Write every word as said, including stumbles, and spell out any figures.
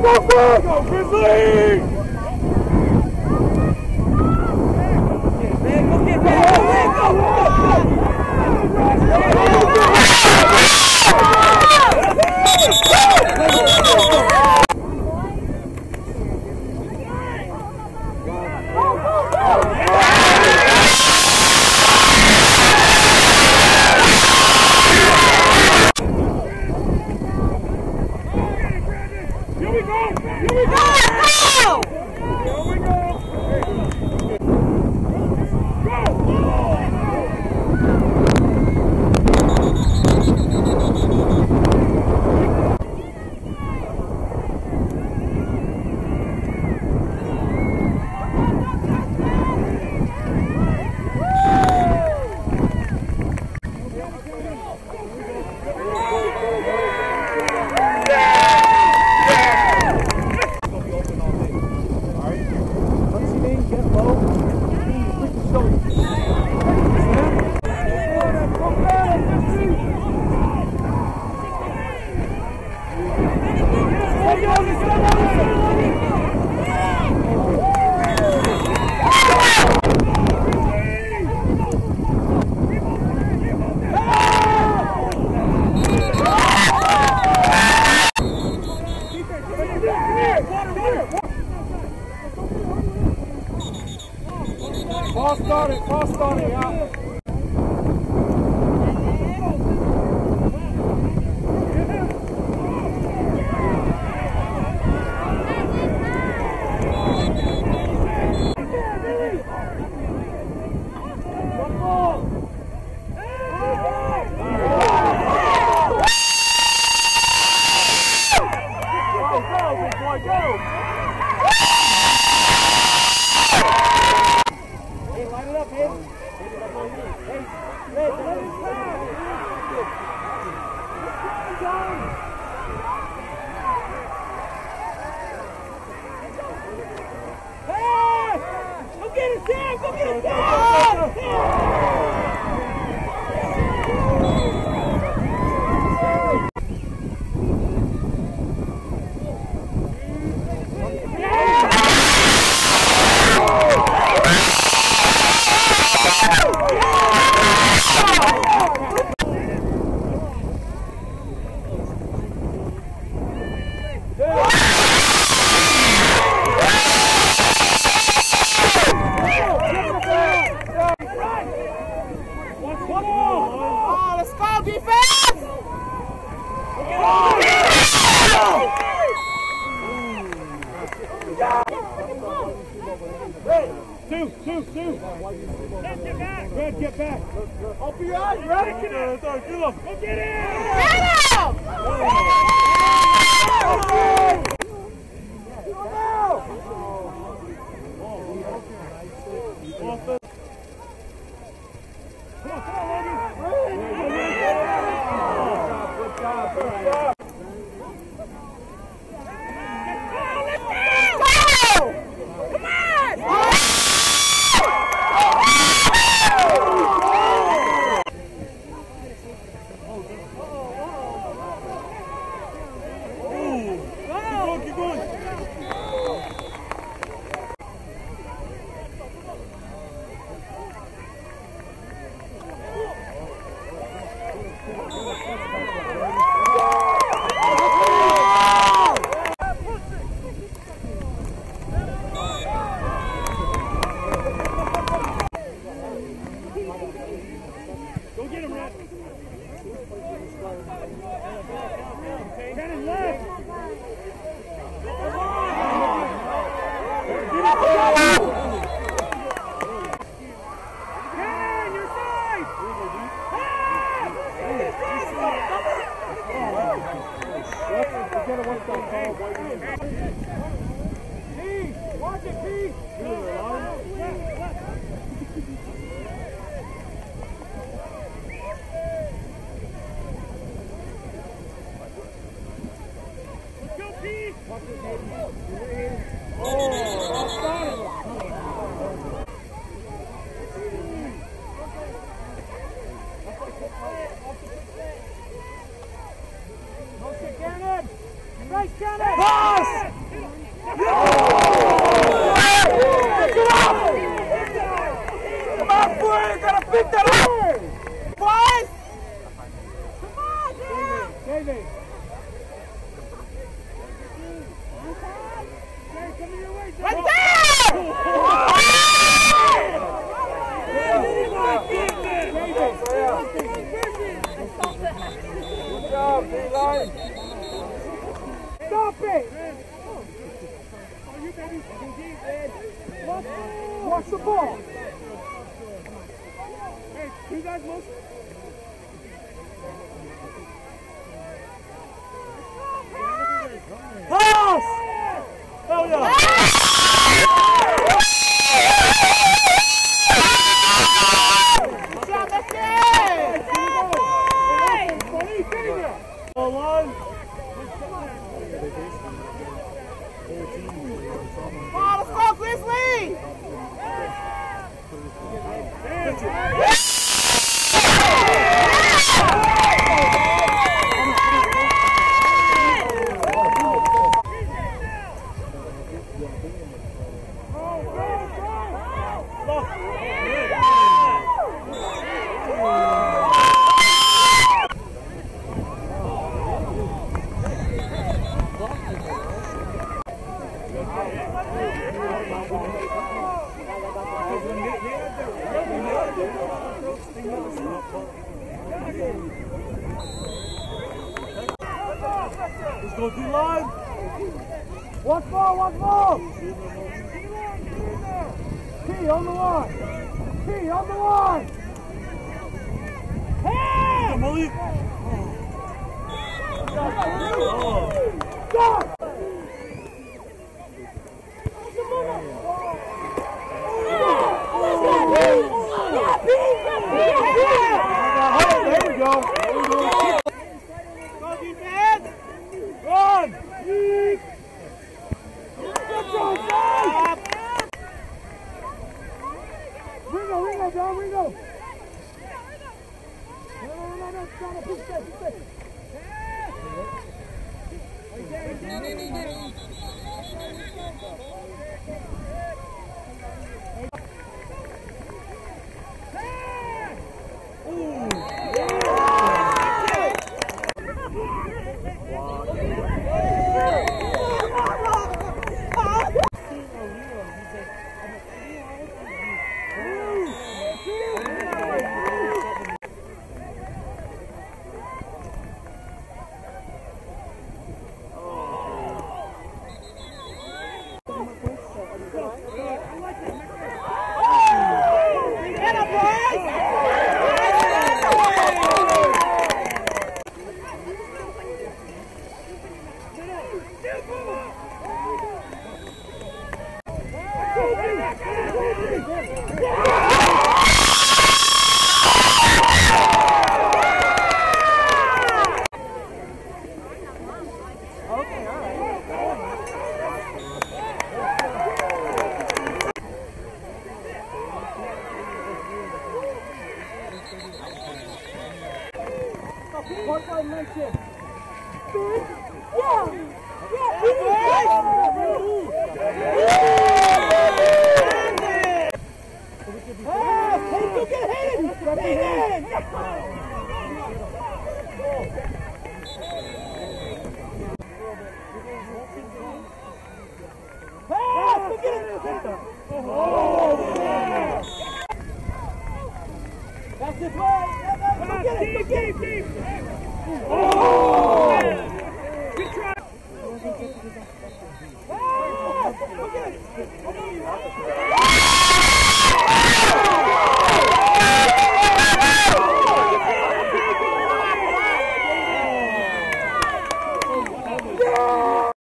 go, go! Go, Grizzly! Go get back! Go, go, go! False started, false started, yeah. Two, two, two. Red, get back. Red, get back. I'll be out. Red, get in. Go get him. Go get him. Get him. Good job, good job. Go get him, Red. Cannon left. Cannon, your side. Pete, watch it, Pete. You gotta pick that up! Boys! Come on, David! David! Right there! Good job, D-line! Stop it! Watch the ball! Hey, you guys move. Pass! Oh yeah! Good job, that's it! Hold on! Come on, let's go, Grizzly! Let's go D-line. One ball, one ball. T on the line. T on the line. Hey! Malik. Go! There we go. Go defense. Run. Ringo, Ringo, down, Ringo. No, no, no, no, no, no, push back, push back. What I mentioned. Yeah! Yeah! Hey, you can hit it! Hit it! Hey, look at it! Oh, yeah! That's it, boy! Look at it!